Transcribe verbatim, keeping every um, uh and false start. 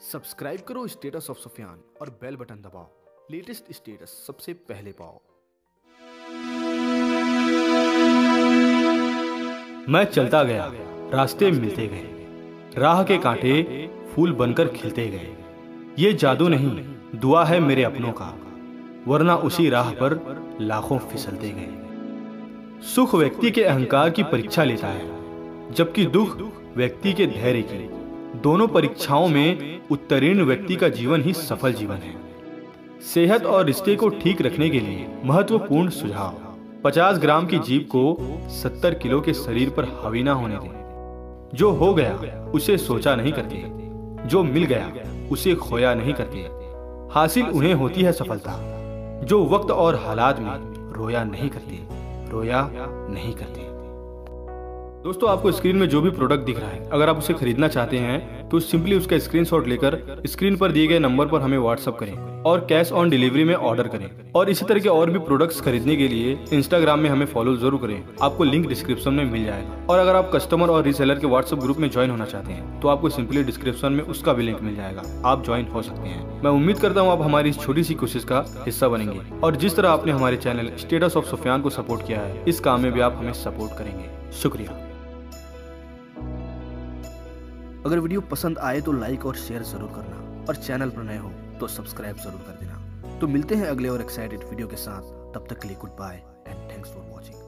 Subscribe करो status of Sufiyan और bell button दबाओ, लेटेस्ट स्टेटस सबसे पहले पाओ। मैं चलता गया, रास्ते मिलते गए, राह के कांटे फूल बनकर खिलते गए। ये जादू नहीं, दुआ है मेरे अपनों का, वरना उसी राह पर लाखों फिसलते गए। सुख व्यक्ति के अहंकार की परीक्षा लेता है, जबकि दुख व्यक्ति के धैर्य की। दोनों परीक्षाओं में उत्तीर्ण व्यक्ति का जीवन ही सफल जीवन है। सेहत और रिश्ते को ठीक रखने के लिए महत्वपूर्ण सुझाव। पचास ग्राम की जीभ को सत्तर किलो के शरीर पर हावी ना होने दें। जो हो गया उसे सोचा नहीं करते, जो मिल गया उसे खोया नहीं करते। हासिल उन्हें होती है सफलता जो वक्त और हालात में रोया नहीं करते, रोया नहीं करते। दोस्तों, आपको स्क्रीन में जो भी प्रोडक्ट दिख रहा है, अगर आप उसे खरीदना चाहते हैं तो सिंपली उसका स्क्रीनशॉट लेकर स्क्रीन पर दिए गए नंबर पर हमें व्हाट्सअप करें और कैश ऑन डिलीवरी में ऑर्डर करें। और इसी तरह के और भी प्रोडक्ट्स खरीदने के लिए इंस्टाग्राम में हमें फॉलो जरूर करें, आपको लिंक डिस्क्रिप्शन में मिल जाएगा। और अगर आप कस्टमर और रीसेलर के व्हाट्सएप ग्रुप में ज्वाइन होना चाहते हैं तो आपको सिंपली डिस्क्रिप्शन में उसका भी लिंक मिल जाएगा, आप ज्वाइन हो सकते हैं। मैं उम्मीद करता हूँ आप हमारी इस छोटी सी कोशिश का हिस्सा बनेंगे और जिस तरह आपने हमारे चैनल स्टेटस ऑफ सुफियान को सपोर्ट किया है, इस काम में भी आप हमें सपोर्ट करेंगे। शुक्रिया। अगर वीडियो पसंद आए तो लाइक और शेयर जरूर करना और चैनल पर नए हो तो सब्सक्राइब जरूर कर देना। तो मिलते हैं अगले और एक्साइटेड वीडियो के साथ, तब तक के लिए goodbye and thanks for watching.